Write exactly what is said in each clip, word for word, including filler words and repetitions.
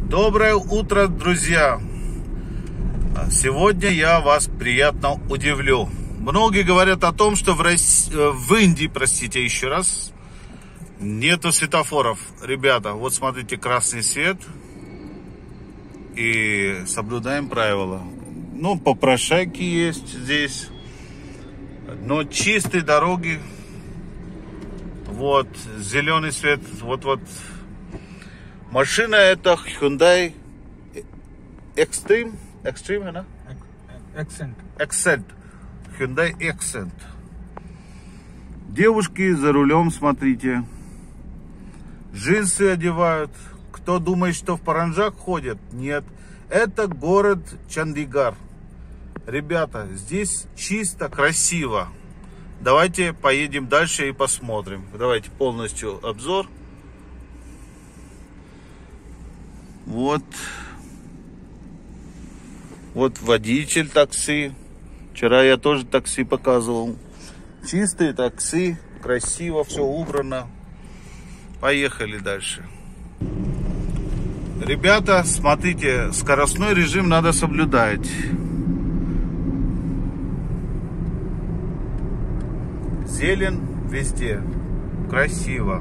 Доброе утро, друзья! Сегодня я вас приятно удивлю. Многие говорят о том, что в, России, в Индии, простите еще раз, нету светофоров. Ребята, вот смотрите, красный свет. И соблюдаем правила. Ну, попрошайки есть здесь. Но чистые дороги. Вот, зеленый свет. Вот-вот. Машина это Hyundai Extreme. Extreme, да? Accent. Accent. Hyundai Accent. Девушки за рулем, смотрите. Джинсы одевают. Кто думает, что в паранджах ходят? Нет. Это город Чандигар. Ребята, здесь чисто, красиво. Давайте поедем дальше и посмотрим. Давайте полностью обзор. Вот. Вот водитель такси. Вчера я тоже такси показывал. Чистые такси. Красиво, все убрано. Поехали дальше. Ребята, смотрите, скоростной режим надо соблюдать. Зелень везде. Красиво.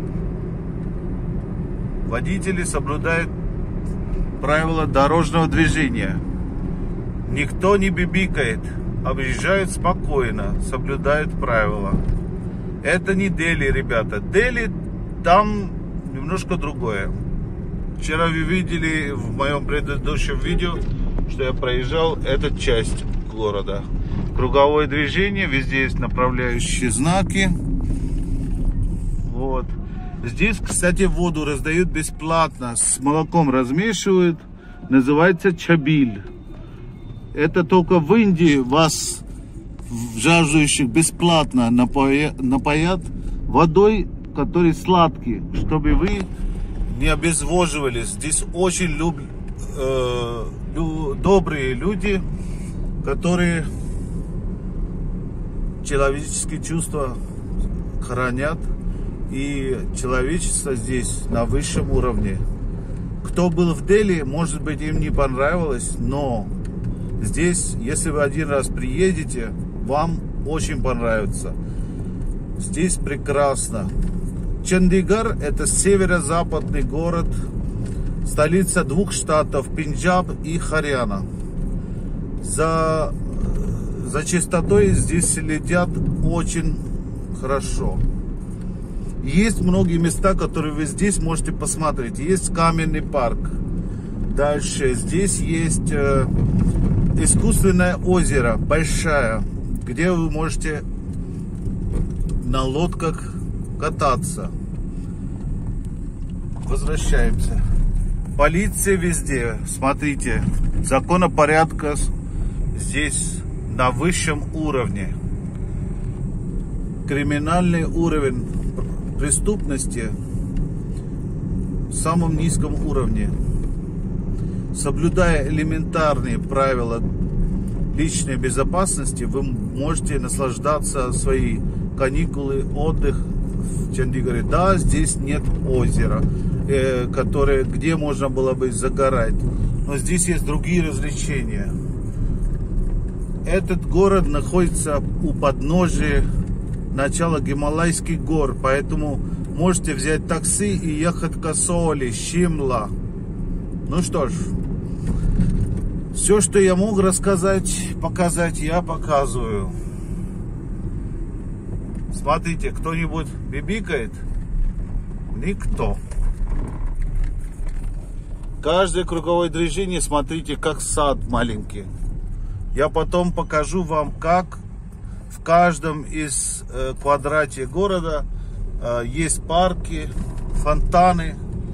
Водители соблюдают правила дорожного движения. Никто не бибикает. Объезжают спокойно. Соблюдают правила. Это не Дели, ребята. Дели там немножко другое. Вчера вы видели в моем предыдущем видео, что я проезжал эту часть города. Круговое движение, везде есть направляющие знаки. Вот. Здесь, кстати, воду раздают бесплатно, с молоком размешивают. Называется чабиль. Это только в Индии вас, жаждущих, бесплатно напоят, напоят водой, который сладкий, чтобы вы не обезвоживались. Здесь очень люб, э, лю, добрые люди, которые человеческие чувства хранят. И человечество здесь на высшем уровне. Кто был в Дели, может быть, им не понравилось, но здесь, если вы один раз приедете, вам очень понравится. Здесь прекрасно. Чандигар – это северо-западный город, столица двух штатов, Пенджаб и Харьяна. За, за чистотой здесь следят очень хорошо. Есть многие места, которые вы здесь можете посмотреть. Есть каменный парк. Дальше здесь есть э, искусственное озеро, большое, где вы можете на лодках кататься. Возвращаемся. Полиция везде. Смотрите, законопорядка здесь на высшем уровне. Криминальный уровень преступности в самом низком уровне. Соблюдая элементарные правила личной безопасности, вы можете наслаждаться своей каникулы, отдых в Чандигаре. Да, здесь нет озера, э, которое, где можно было бы загорать, но здесь есть другие развлечения. Этот город находится у подножия начала Гималайских гор, поэтому можете взять такси и ехать в Касоли, Шимла. Ну что ж, все, что я мог рассказать, показать, я показываю. Смотрите, кто-нибудь бибикает? Никто. Каждое круговое движение, смотрите, как сад маленький. Я потом покажу вам, как в каждом из э, квадрате города э, есть парки, фонтаны.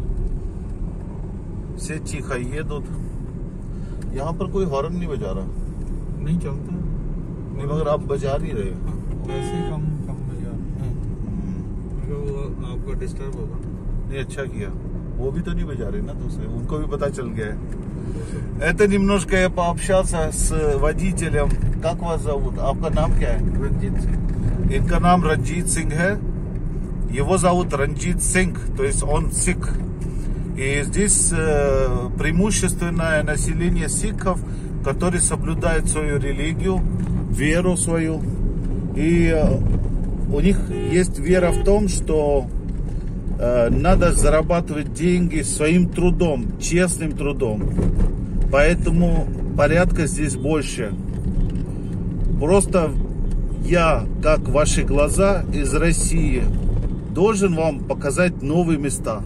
Все тихо едут. यहाँ पर कोई हॉर्न नहीं बजा रहा. नहीं चलता. नहीं, मगर आप बजा नहीं रहे. वैसे कम कम बजा. वो आपको डिस्टर्ब होगा. नहीं, अच्छा किया. वो भी तो नहीं बजा रहे ना दूसरे. उनको भी पता चल गया है. Это немножко я пообщался с водителем. Как вас зовут? आपका नाम क्या है? रंजीत सिंह. इनका नाम रंजीत सिंह है. Его зовут Ранджит Синг, то есть он сик. И здесь э, преимущественное население сикхов, которые соблюдают свою религию, веру свою. И э, у них есть вера в том, что э, надо зарабатывать деньги своим трудом, честным трудом. Поэтому порядка здесь больше. Просто я, как ваши глаза из России, должен вам показать новые места.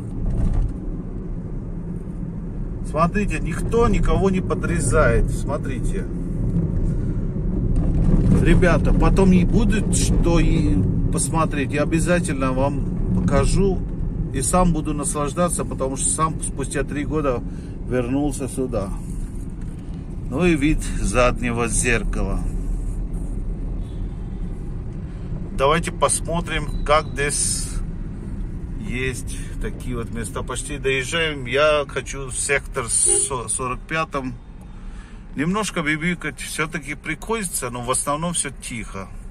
Смотрите, никто никого не подрезает. Смотрите. Ребята, потом не будет что и посмотреть. Я обязательно вам покажу. И сам буду наслаждаться, потому что сам спустя три года вернулся сюда. Ну и вид заднего зеркала. Давайте посмотрим, как здесь есть такие вот места. Почти доезжаем. Я хочу в сектор сорок пять. Немножко бибикать все-таки приходится, но в основном все тихо.